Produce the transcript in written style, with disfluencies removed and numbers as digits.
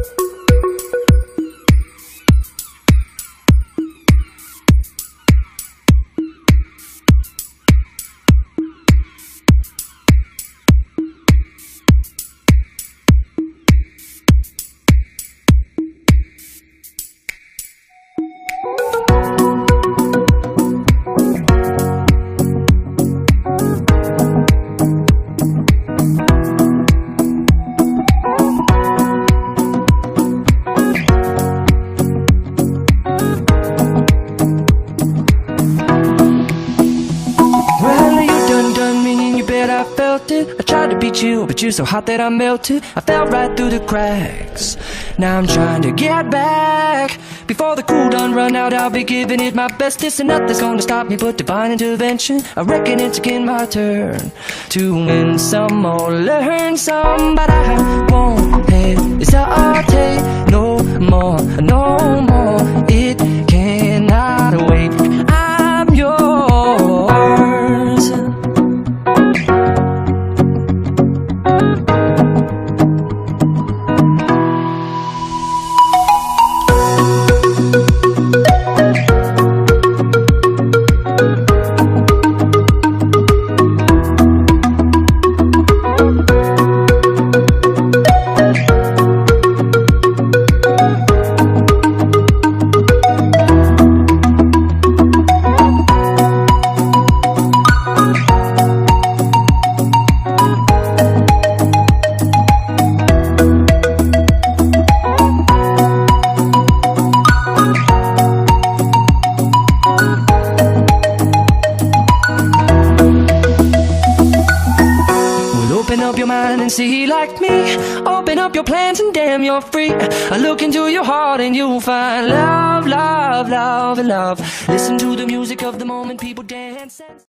I tried to beat you, but you're so hot that I melted. I fell right through the cracks. Now I'm trying to get back. Before the cool done run out, I'll be giving it my bestest, and nothing's gonna stop me but divine intervention. I reckon it's again my turn to win some or learn some, but I won't hesitate no more, no more. It cannot wait. I'm yours. Open up your mind and see like me. Open up your plans and damn, you're free. I look into your heart and you'll find love, love, love, love. Listen to the music of the moment, people dance.